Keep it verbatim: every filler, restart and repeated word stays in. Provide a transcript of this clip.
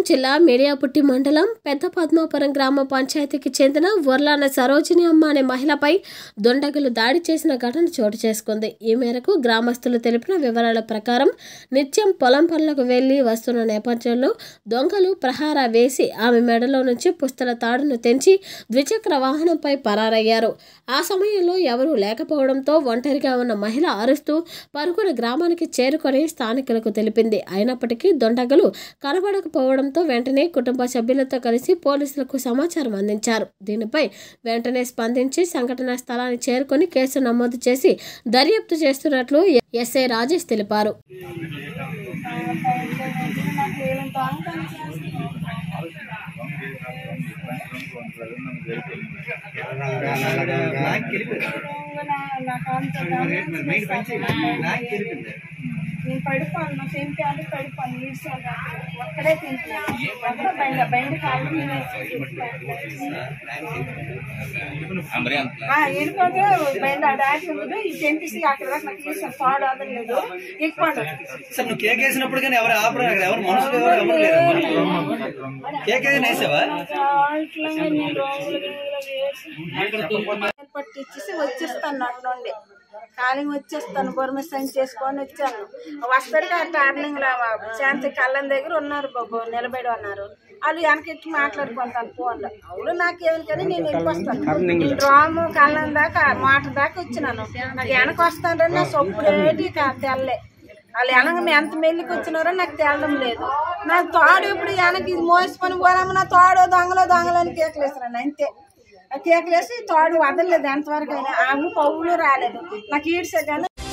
జిల్లా మిర్యాపుట్టి మండలం పెద్ద పద్మాపురం గ్రామ పంచాయతీకి చెందిన వర్లాన సరోజిని అమ్మ అనే మహిళపై దొండగులు దాడి చేసిన ఘటన చోటు చేసుకుంది. ఈ మేరకు గ్రామస్తులు తెలిపిన వివరాల ప్రకారం నిత్యం పొలం పనులకు వెళ్లి వస్తున్న నేపథ్యంలో దొంగలు ప్రహారా వేసి ఆమె మెడలో నుంచి పుస్తల తాడును తెంచి ద్విచక్ర వాహనంపై పరారయ్యారు. ఆ సమయంలో ఎవరూ లేకపోవడంతో ఒంటరిగా ఉన్న మహిళ అరుస్తూ పరుగున గ్రామానికి చేరుకొని స్థానికులకు తెలిపింది. అయినప్పటికీ దొండగులు కనబడకపోవడంతో వెంటనే కుటుంబ సభ్యులతో కలిసి పోలీసులకు సమాచారం అందించారు. దీనిపై వెంటనే స్పందించి సంఘటనా స్థలాన్ని చేరుకొని కేసు నమోదు చేసి దర్యాప్తు చేస్తున్నట్లు ఎస్ఐ రాజేష్ తెలిపారు. నేను పడిపోను నా సేమ్ ప్యాడ్ పడిపోను నీడ్చాను ఒక్కడే తింటున్నాను అక్కడ బండి బండి కాళ్ళు వెళ్ళిపోతే బండి ఆ డాడీ ఉండదు ఈ తెంపిసి అక్కడ దాకా నాకు తీసాను పాడు అదలేదు ఎక్కువ కేక్ వేసినప్పుడు కానీ ఎవరు ఆపరు ఎవరు మనుషులు కేక్ వేసావా పట్టించేసి వచ్చేస్తాను అటు నుండి ఖాళీ వచ్చేస్తాను బొరమిస్తాను చేసుకొని వచ్చాను. వస్తాడుగా టార్నింగ్ లో శాంతి కళ్ళం దగ్గర ఉన్నారు బాబు నిలబడి ఉన్నారు. వాళ్ళు వెనకెట్టి మాట్లాడుకుంటాను ఫోన్లో. అప్పుడు నాకేమని కానీ నేను వెళ్ళిపోస్తాను డ్రాము కళ్ళం దాకా మాట దాకా వచ్చినాను. నాకు వెనక వస్తానని నా సొప్పుడేటి తెల్లే వాళ్ళు వెనక ఎంత మెల్లికి వచ్చినారో నాకు తేలడం లేదు. నాకు తోడు ఇప్పుడు వెనక ఇది మోసుకొని పోరాము నా తోడు దొంగలో దొంగలని కేకలేసాను అంతే. కేకలేసి తోడు వదలలేదు ఎంతవరకు అయినా ఆమె పౌలు రాలేదు నాకు ఈడ్సే కానీ